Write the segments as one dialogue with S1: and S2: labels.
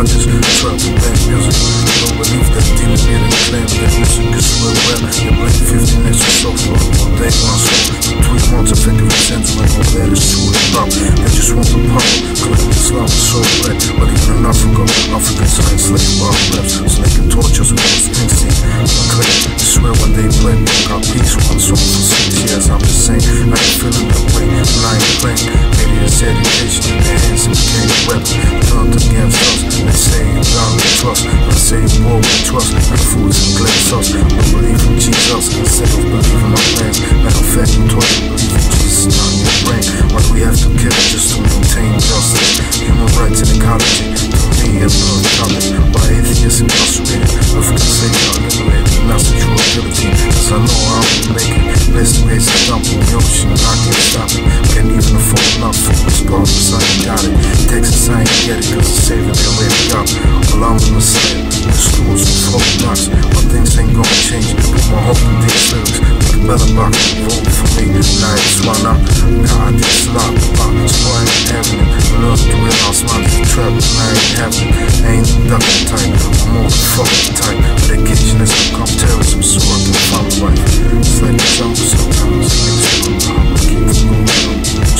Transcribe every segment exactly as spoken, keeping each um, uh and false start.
S1: just trap and bang music. Don't believe that demon made a claim that music is real rap. You blame fifty next to so far one day one soul. Between months I think of a century like all that is true and pop. They just want the power, claim Islam is so black. But even in Africa, Africans are enslaved by raps. So they can torture us with those things seen. I swear when they play, got peace one song for six years. I'm just saying, I ain't feeling that way when I ain't playing. Maybe it's education in their hands and became a weapon. Turned against us, they say God we trust. I say war we trust, and foods and glass sauce. I believe in Jesus instead of believing my plans. Matter of fact, I'm taught to believe in Jesus, not in your brain. Why do we have to kill just to maintain justice? Human rights and ecology, to me it's not a topic. Why atheists incarcerated? Africans say not liberated, and that's the true ability. Cause I know I will make it. Best space is dump in the ocean, I can't stop it. Can't even afford enough for this promise, I ain't got it. Texas, I ain't get it, cause the savior they already got. Well, I'm the Messiah, the schools with folk blocks. But things ain't gonna change, put my hope in these lyrics. Make a better box, vote for me. Now it's one up, now I just lock the box. So I ain't having it. Love to real house, man, it's a trap, and I ain't having it. I ain't the ducking type, I'm more the fucking type. Medication has become terrorism, so I can find the right. It's like a jungle sometimes, it makes you wonder how I keep from going.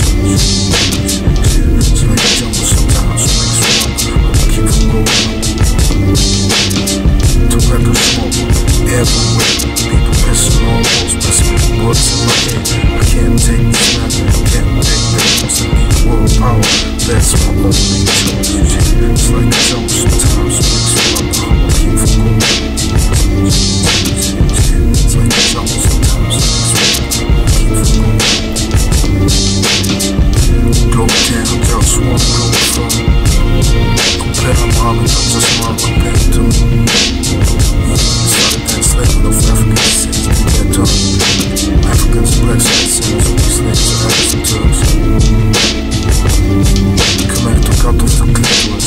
S1: It's like a jungle sometimes, it makes you wonder how I keep from going. Tobacco smoke everywhere, people messing on walls, messing with bullets in my head. I can't take this man, I can't take that once I need world power. That's my only choice. It's like a jungle sometimes, it makes you wonder how I keep from going. It's like a jungle sometimes, it makes me wonder how I keep from going. Globalfirm, JustWar, Globalfirm. Compare them all, and I just want to compare to me. Started that enslavement of African citizens, we get done. Africans and black citizens, we slaves to Arabs and Turks. Connect to cut off the clitoris.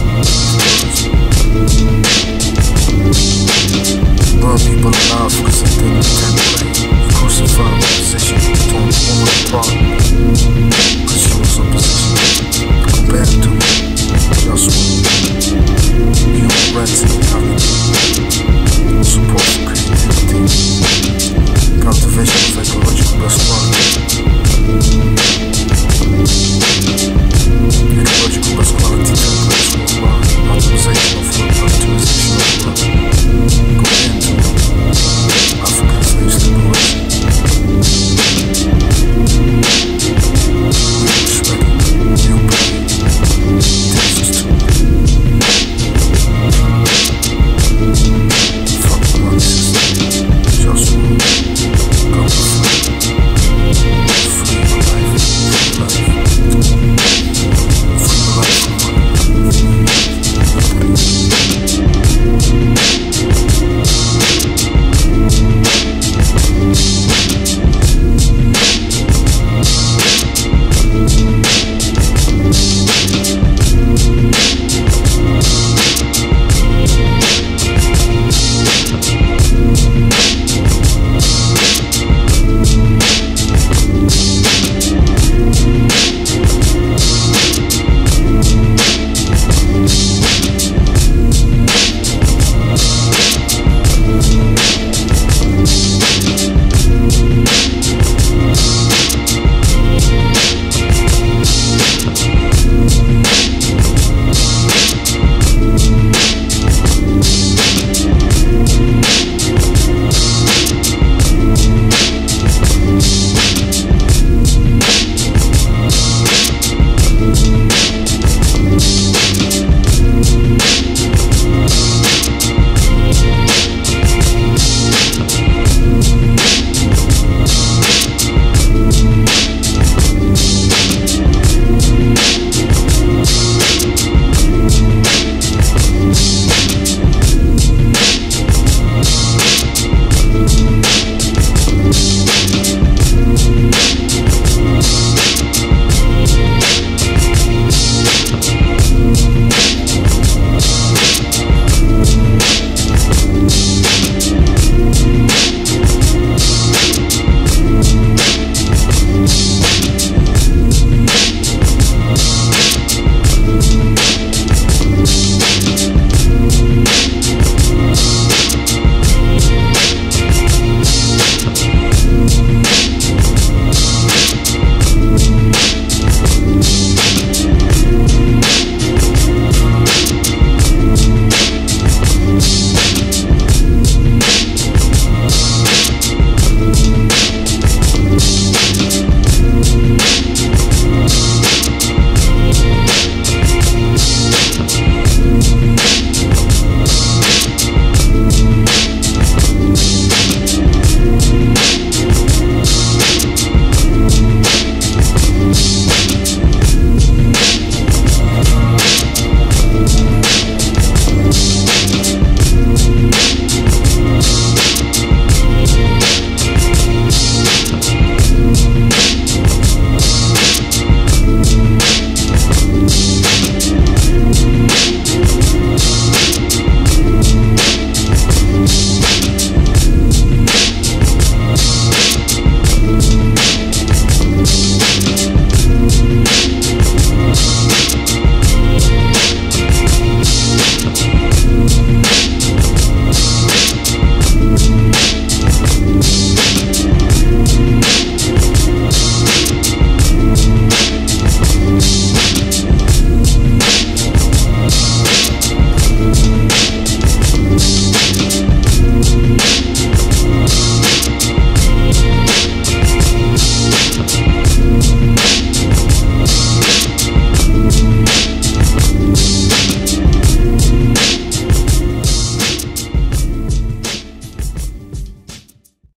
S1: Burn people alive cause they didn't intend to play. Crucify the position, torn the woman apart. Cause she was opposition. Compared to JustWar. Human rights